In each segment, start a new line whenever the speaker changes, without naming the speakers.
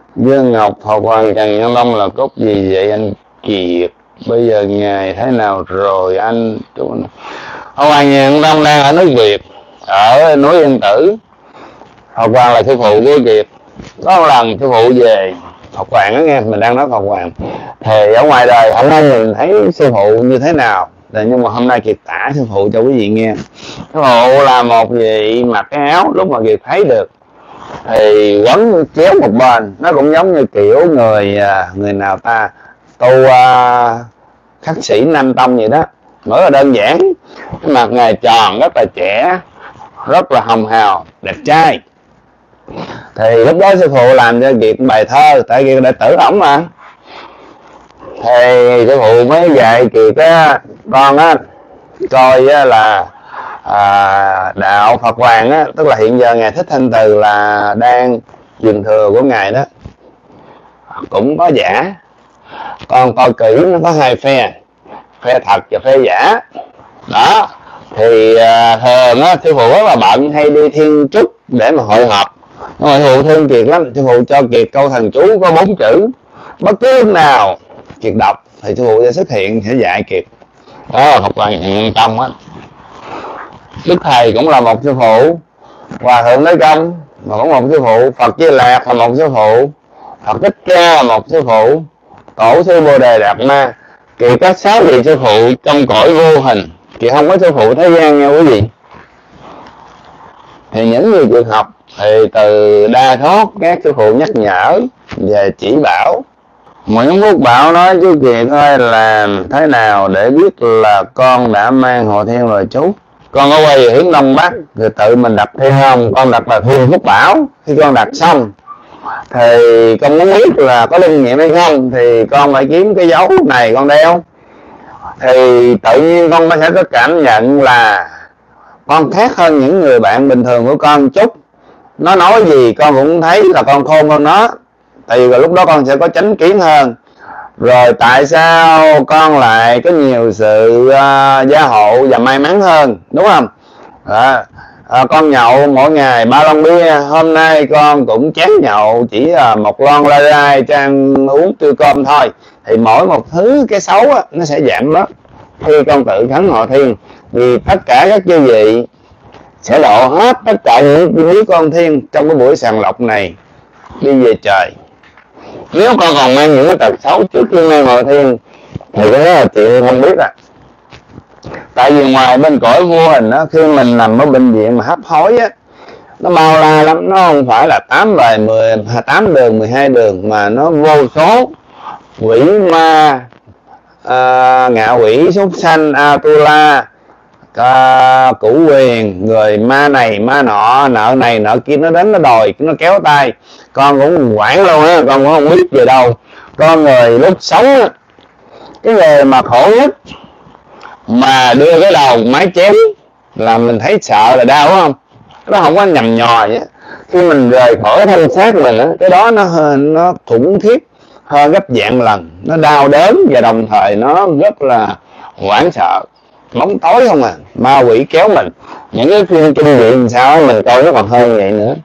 Dương Ngọc Phật Hoàng Trần Nhân Long là cốt gì vậy anh Kiệt? Bây giờ ngài thế nào rồi anh? Phật Hoàng Nhân Long đang ở nước Việt, ở núi Yên Tử. Phật Hoàng là sư phụ của Kiệt. Có một lần sư phụ về Phật Hoàng đó nghe, mình đang nói Phật Hoàng. Thì ở ngoài đời hôm nay mình thấy sư phụ như thế nào, nhưng mà hôm nay Kiệt tả sư phụ cho quý vị nghe. Sư phụ là một vị mặc cái áo, lúc mà Kiệt thấy được thì quấn chéo một bên, nó cũng giống như kiểu người nào ta tu khắc sĩ Nam Tông vậy đó, rất là đơn giản. Cái mặt ngài tròn, rất là trẻ, rất là hồng hào, đẹp trai. Thì lúc đó sư phụ làm cho Kiệt bài thơ, tại Kiệt đệ tử ổng mà. Thì sư phụ mới dạy Kiệt á, con á coi á là đạo Phật Hoàng á, tức là hiện giờ ngài Thích Thanh Từ là đang truyền thừa của ngài đó, cũng có giả. Con coi kỹ nó có hai phe, phe thật và phe giả đó. Thì thường á sư phụ rất là bận, hay đi Thiên Trúc để mà hội họp. Sư phụ thương Kiệt lắm, sư phụ cho Kiệt câu thần chú có 4 chữ, bất cứ lúc nào Kiệt đọc thì sư phụ sẽ xuất hiện, sẽ dạy Kiệt. Đó là Phật Hoàng Nhân Tông á. Đức Thầy cũng là một sư phụ, Hòa Thượng Đế Công mà cũng một sư phụ, Phật Di Lạc là một sư phụ, Phật Thích Ca là một sư phụ, Tổ sư Bồ Đề Đạt Ma. Kiệt có 6 vị sư phụ trong cõi vô hình, Kiệt không có sư phụ thế gian nha quý vị. Thì những người Kiệt học thì từ đa thoát các sư phụ nhắc nhở và chỉ bảo. Nguyễn Phúc Bảo nói chú Kiệt thôi, làm thế nào để biết là con đã mang Hộ Thiên rồi chú? Con có quay về hướng Đông Bắc rồi tự mình đặt thêm không? Con đặt là Thiên Phúc Bảo. Khi con đặt xong thì con muốn biết là có linh nghiệm hay không thì con phải kiếm cái dấu này con đeo. Thì tự nhiên con sẽ có cảm nhận là con khác hơn những người bạn bình thường của con chút. Nó nói gì con cũng thấy là con khôn hơn nó. Tại vì lúc đó con sẽ có chánh kiến hơn. Rồi tại sao con lại có nhiều sự gia hộ và may mắn hơn, đúng không? Con nhậu mỗi ngày 3 lon bia, hôm nay con cũng chán nhậu chỉ một lon lai rai trang uống trưa cơm thôi. Thì mỗi một thứ cái xấu á, nó sẽ giảm bớt khi con tự khấn Hộ Thiên. Vì tất cả các chư vị sẽ độ hết tất cả những đứa con thiên trong cái buổi sàng lọc này đi về trời. Nếu con còn mang những cái tật xấu trước khi mang Hộ Thiên thì cái đó là chuyện không biết à. Tại vì ngoài bên cõi vô hình á, khi mình nằm ở bệnh viện mà hấp hối á, nó bao la lắm, nó không phải là 8 bài 8 đường 12 đường, mà nó vô số quỷ ma, ngạ quỷ, súc sanh, Atula, cửu quyền, người ma này ma nọ, nợ này nợ kia, nó đến nó đòi, nó kéo tay. Con cũng quản luôn á, con cũng không biết về đâu. Con người lúc sống á, cái người mà khổ nhất mà đưa cái đầu mái chém là mình thấy sợ là đau, đúng không? Nó không có nhầm nhò vậy. Khi mình rời khỏi thân xác mình á, cái đó nó khủng khiếp hơn gấp vạn lần, nó đau đớn và đồng thời nó rất là hoảng sợ. Bóng tối không à, ma quỷ kéo mình. Những cái phim kinh dị sao mình coi nó còn hơn vậy nữa.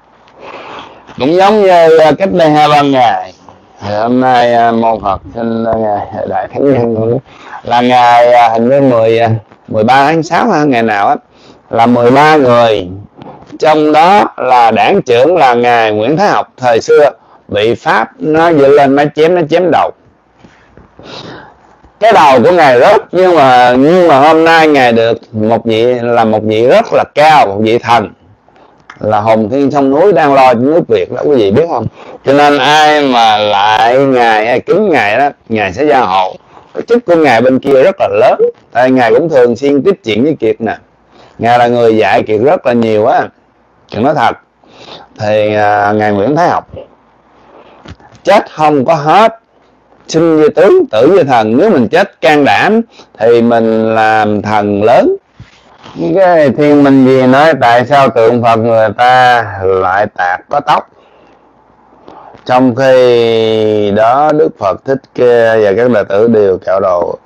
Cũng giống như cách đây 2-3 ngày, hôm nay môn Phật xin ngày Đại Thánh Nhân là ngày hình như 13 tháng 6 hay ngày nào á, là 13 người, trong đó là đảng trưởng là ngài Nguyễn Thái Học thời xưa bị Pháp nó dựng lên máy chém, nó chém đầu. Cái đầu của ngài rớt, nhưng mà hôm nay ngài được một vị rất là cao, một vị thần là Hồng Thiên Sông Núi đang lo nước Việt đó, quý vị biết không? Cho nên ai mà lại ngài hay kính ngài đó, ngài sẽ gia hộ. Cái chức của ngài bên kia rất là lớn, tại ngài cũng thường xuyên tiếp chuyện với Kiệt nè. Ngài là người dạy Kiệt rất là nhiều á, chuyện nói thật. Thì ngài Nguyễn Thái Học chết không có hết, sinh như tướng, tử như thần. Nếu mình chết can đảm thì mình làm thần lớn. Cái Thiên Minh gì nói tại sao tượng Phật người ta lại tạc có tóc, trong khi đó Đức Phật Thích Ca và các đệ tử đều kẹo đầu.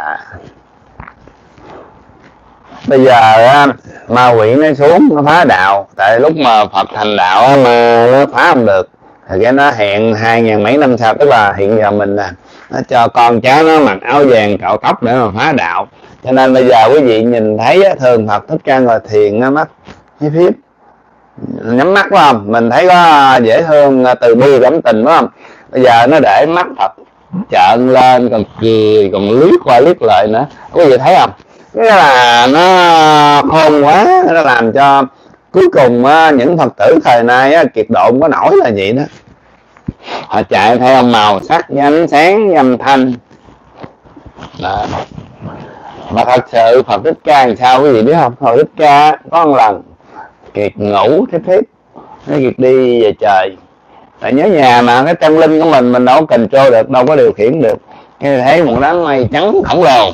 Bây giờ ma quỷ nó xuống, nó phá đạo. Tại lúc mà Phật thành đạo mà nó phá không được, thì cái nó hẹn 2000 mấy năm sau, tức là hiện giờ mình nó cho con cháu nó mặc áo vàng cạo tóc để mà phá đạo. Cho nên bây giờ quý vị nhìn thấy thường Phật Thích Ca ngồi thiền nó mắt hiếp hiếp nhắm mắt, phải không? Mình thấy có dễ thương, từ bi cảm tình, phải không? Bây giờ nó để mắt Phật trợn lên, còn cười, còn liếc qua liếc lại nữa, quý vị thấy không? Cái là nó khôn quá, nó làm cho cuối cùng những Phật tử thời nay kiệt độ không có nổi là vậy đó. Họ chạy theo màu sắc với ánh sáng âm thanh đó. Mà thật sự Phật Thích Ca làm sao quý vị biết không? Phật Thích Ca có một lần Kiệt ngủ thiếp nó Kiệt đi về trời, tại nhớ nhà mà, cái tâm linh của mình đâu có control được, đâu có điều khiển được. Cái thấy một đám mây trắng khổng lồ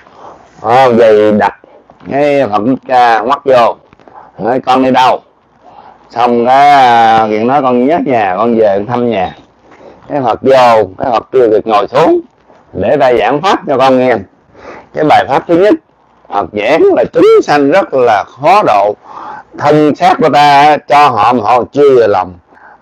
về đặt cái Phật Thích Ca ngoắt vô, nói con đi đâu? Xong cái Kiệt nói con nhớ nhà, con về thăm nhà. Cái Phật vô, cái Phật kêu Kiệt ngồi xuống để ta giảng pháp cho con nghe. Cái bài pháp thứ nhất Phật giảng là chúng sanh rất là khó độ, thân xác của ta cho họ mà họ chưa về lòng,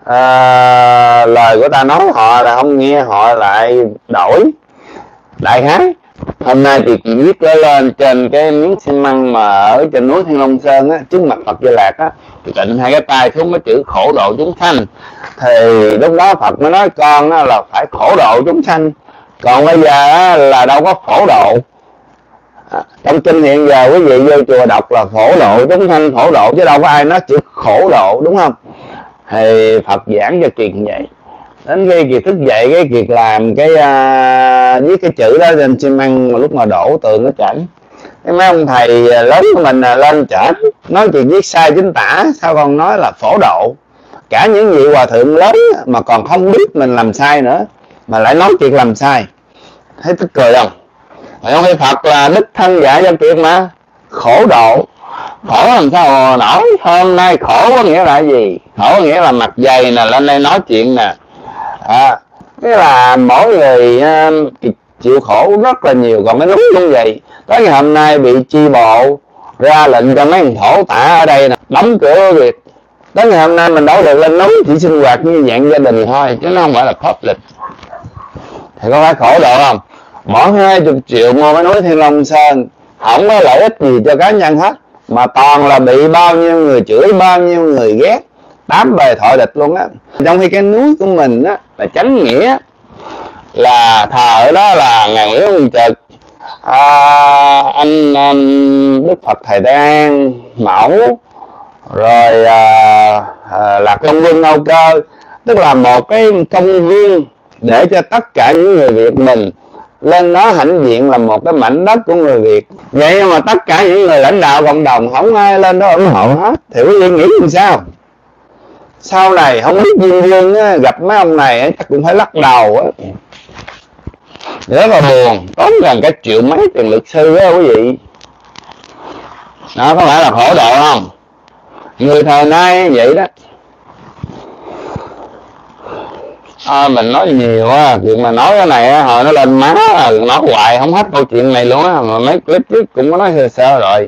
lời của ta nói họ là không nghe, họ lại đổi. Đại khái hôm nay thì chị viết lên trên cái miếng xi măng mà ở trên núi Thiên Long Sơn á, trước mặt Phật Di Lạc á, thì định hai cái tay xuống cái chữ khổ độ chúng sanh. Thì lúc đó Phật mới nói con á, là phải khổ độ chúng sanh, còn bây giờ á, là đâu có phổ độ. Trong kinh hiện giờ quý vị vô chùa đọc là phổ độ chúng sanh, phổ độ, chứ đâu có ai nói chữ khổ độ, đúng không? Thì Phật giảng cho Kiệt vậy. Đến khi Kiệt thức dậy, cái Kiệt làm cái viết cái chữ đó lên xi măng, mà lúc mà đổ tường nó chảy. Cái mấy ông thầy lớn của mình lên chở nói Kiệt viết sai chính tả, sao con nói là phổ độ? Cả những vị hòa thượng lớn mà còn không biết mình làm sai nữa mà lại nói Kiệt làm sai, thấy tức cười không? Mà không phải Phật là đích thân dạy cho Kiệt mà khổ độ. Khổ làm sao nổi? Hôm nay khổ có nghĩa là gì? Khổ có nghĩa là mặt dày nè, lên đây nói chuyện nè. Cái là mỗi người chịu khổ rất là nhiều. Còn cái núi cũng vậy. Tới ngày hôm nay bị chi bộ ra lệnh cho mấy thằng thổ tả ở đây nè đóng cửa việc. Tới ngày hôm nay mình đâu được lên núi, chỉ sinh hoạt như dạng gia đình thôi, chứ nó không phải là public. Thì có phải khổ độ không? Bỏ 20 triệu mua cái núi Thiên Long Sơn, không có lợi ích gì cho cá nhân hết, mà toàn là bị bao nhiêu người chửi, bao nhiêu người ghét, tám bề thọ địch luôn á. Trong khi cái núi của mình á là chánh nghĩa, là thờ ở đó là Ngài Nguyễn Văn Trực, anh Đức Phật Thầy Tây An Mẫu, rồi Lạc Long Quân Âu Cơ, tức là một cái công viên để cho tất cả những người Việt mình lên đó hãnh diện, là một cái mảnh đất của người Việt. Vậy mà tất cả những người lãnh đạo cộng đồng không ai lên đó ủng hộ hết, thì quý vị nghĩ làm sao? Sau này không biết Diên Vương gặp mấy ông này chắc cũng phải lắc đầu á, rất là buồn. Tốn gần cả triệu mấy tiền luật sư á quý vị. Đó có phải là khổ độ không? Người thời nay vậy đó. Mình nói nhiều á, chuyện mà nói cái này á, hồi nó lên má nói hoài không hết câu chuyện này luôn á, mà mấy clip trước cũng có nói sơ sơ rồi.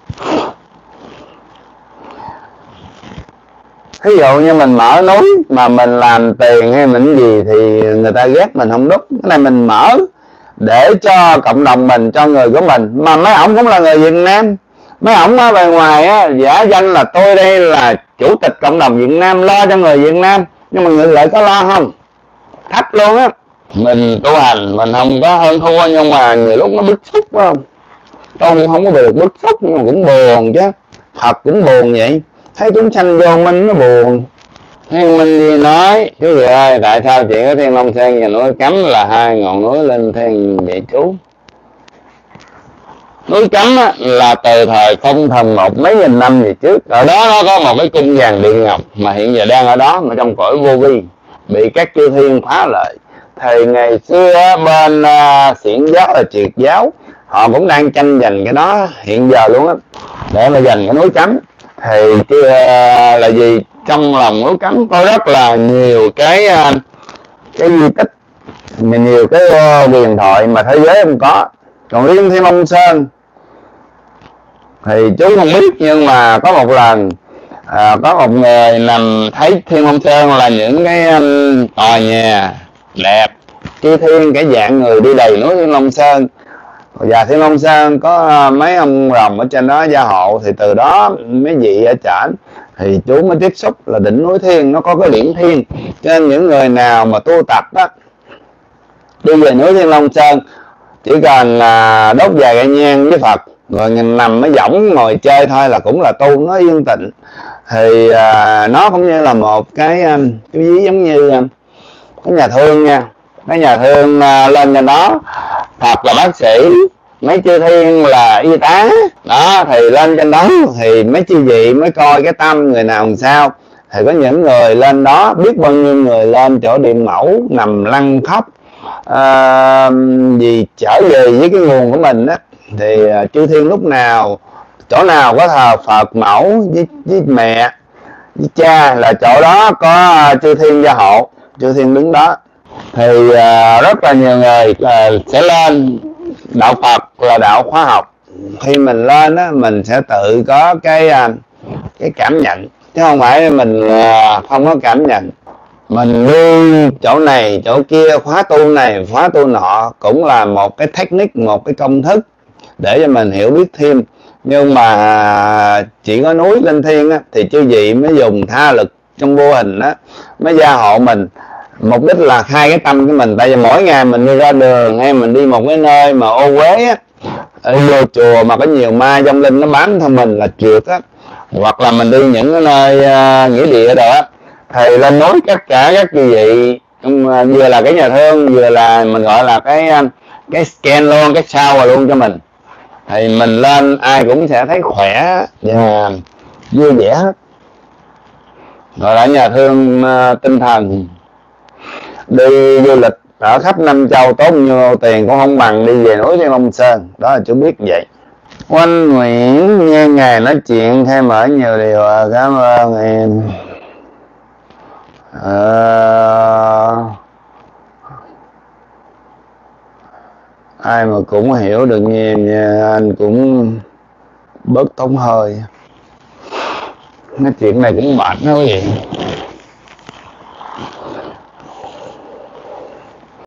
Ví dụ như mình mở núi mà mình làm tiền hay mình gì thì người ta ghét mình không đúc. Cái này mình mở để cho cộng đồng mình, cho người của mình, mà mấy ổng cũng là người Việt Nam. Mấy ổng ở bên ngoài á, giả danh là tôi đây là chủ tịch cộng đồng Việt Nam, lo cho người Việt Nam, nhưng mà người lại có lo không? Thấp luôn á. Mình tu hành mình không có hơn thua, nhưng mà nhiều lúc nó bức xúc, phải không? Tôi cũng không có được bức xúc, nhưng mà cũng buồn chứ. Phật cũng buồn vậy, thấy chúng sanh vô minh nó buồn. Thiên Minh gì nói, chú vị ơi, tại sao chuyện ở Thiên Long Sơn và núi Cấm là hai ngọn núi linh thiêng vậy chú? Núi Cấm á, là từ thời Phong Thần một mấy nghìn năm về trước. Ở đó nó có một cái cung vàng điện ngọc mà hiện giờ đang ở đó, mà trong cõi vô vi, bị các chư thiên phá lợi. Thì ngày xưa bên xiển giáo là triệt giáo, họ cũng đang tranh giành cái đó hiện giờ luôn á, để mà giành cái núi Cấm. Thì là gì? Trong lòng núi Cấm có rất là nhiều cái di tích, nhiều cái huyền thoại mà thế giới không có. Còn riêng Thiên Long Sơn thì chú không biết, nhưng mà có một lần Có một người nằm thấy Thiên Long Sơn là những cái tòa nhà đẹp, chư thiên cái dạng người đi đầy núi Thiên Long Sơn, và Thiên Long Sơn có mấy ông rồng ở trên đó gia hộ, thì từ đó mấy vị ở trển thì chú mới tiếp xúc là đỉnh núi Thiên nó có cái điểm thiên. Cho nên những người nào mà tu tập á, đi về núi Thiên Long Sơn chỉ cần đốt vài cây nhang với Phật rồi nằm mới võng ngồi chơi thôi là cũng là tu, nó yên tịnh. Thì nó cũng như là một cái ví giống như cái nhà thương nha, cái nhà thương lên trên đó, Phật là bác sĩ, mấy chư thiên là y tá đó, thì lên trên đó thì mấy chư vị mới coi cái tâm người nào làm sao. Thì có những người lên đó, biết bao nhiêu người lên chỗ Điện Mẫu nằm lăn khóc vì trở về với cái nguồn của mình á. Thì chư thiên lúc nào, chỗ nào có thờ Phật mẫu với mẹ với cha là chỗ đó có chư thiên gia hộ, chư thiên đứng đó. Thì rất là nhiều người sẽ lên. Đạo Phật là đạo khoa học, khi mình lên á, mình sẽ tự có cái cảm nhận, chứ không phải mình không có cảm nhận. Mình đi chỗ này chỗ kia, khóa tu này khóa tu nọ, cũng là một cái technique, một cái công thức để cho mình hiểu biết thêm. Nhưng mà chỉ có núi lên thiên á, thì chư vị mới dùng tha lực trong vô hình á, mới gia hộ mình. Mục đích là khai cái tâm của mình. Tại vì mỗi ngày mình đi ra đường hay mình đi một cái nơi mà ô uế á, vô chùa mà có nhiều ma vong linh nó bám theo mình là trượt á, hoặc là mình đi những cái nơi nghĩa địa đó, thì lên núi tất cả các quý vị vừa là cái nhà thương, vừa là mình gọi là cái scan luôn, cái shower luôn cho mình. Thì mình lên ai cũng sẽ thấy khỏe và vui vẻ hết. Gọi là nhà thương tinh thần. Đi du lịch ở khắp năm châu tốn nhiều tiền cũng không bằng đi về núi Thiên Long Sơn. Đó là chú biết vậy. Oanh Nguyễn nghe ngài nói chuyện khai mở nhiều điều. Cảm ơn em. Ai mà cũng hiểu được như em nha, anh cũng bớt tốn hơi. Nói chuyện này cũng mệt đó quý vị.